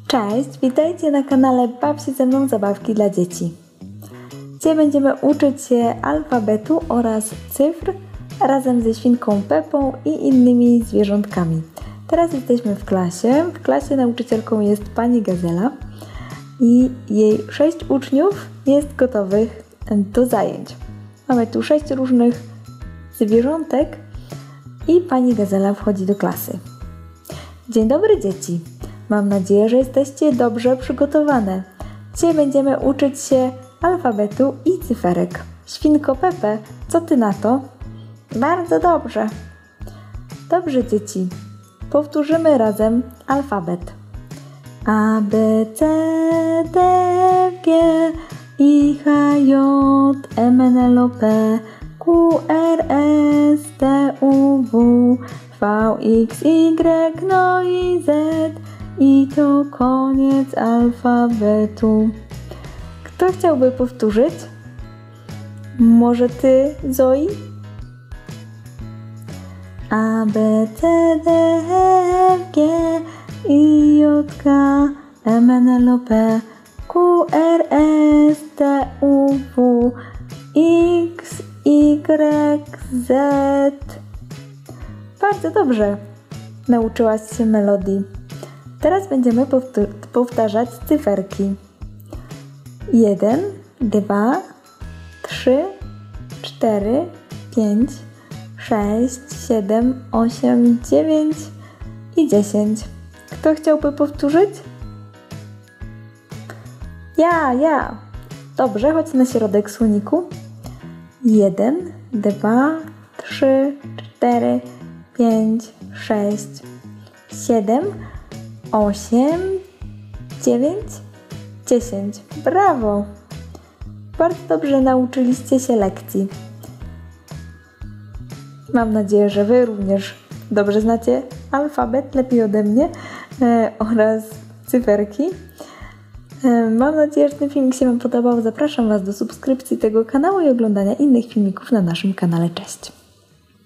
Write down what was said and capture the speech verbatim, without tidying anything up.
Cześć, witajcie na kanale Baw się ze mną zabawki dla dzieci. Dzisiaj będziemy uczyć się alfabetu oraz cyfr razem ze świnką Pepą i innymi zwierzątkami. Teraz jesteśmy w klasie. W klasie nauczycielką jest pani Gazela i jej sześć uczniów jest gotowych do zajęć. Mamy tu sześć różnych zwierzątek i pani Gazela wchodzi do klasy. Dzień dobry dzieci! Mam nadzieję, że jesteście dobrze przygotowane. Dzisiaj będziemy uczyć się alfabetu i cyferek. Świnko Pepe, co ty na to? Bardzo dobrze. Dobrze dzieci, powtórzymy razem alfabet. A, B, C, D, G, I, H, J, M, N, L, O, P, Q, R, S, T, U, W, V, X, Y, no i Z. I to koniec alfabetu. Kto chciałby powtórzyć? Może ty, Zoi? A, B, C, D, E, F, G, I, J, K, M, N, L, O, P, Q, R, S, T, U, W, X, Y, Z. Bardzo dobrze. Nauczyłaś się melodii. Teraz będziemy powtarzać cyferki. jeden, dwa, trzy, cztery, pięć, sześć, siedem, osiem, dziewięć i dziesięć. Kto chciałby powtórzyć? Ja, ja. Dobrze, chodź na środek słoniku. jeden, dwa, trzy, cztery, pięć, sześć, siedem, osiem, dziewięć, dziesięć. Brawo! Bardzo dobrze nauczyliście się lekcji. Mam nadzieję, że wy również dobrze znacie alfabet, lepiej ode mnie, e, oraz cyferki. E, mam nadzieję, że ten filmik się wam podobał. Zapraszam was do subskrypcji tego kanału i oglądania innych filmików na naszym kanale. Cześć!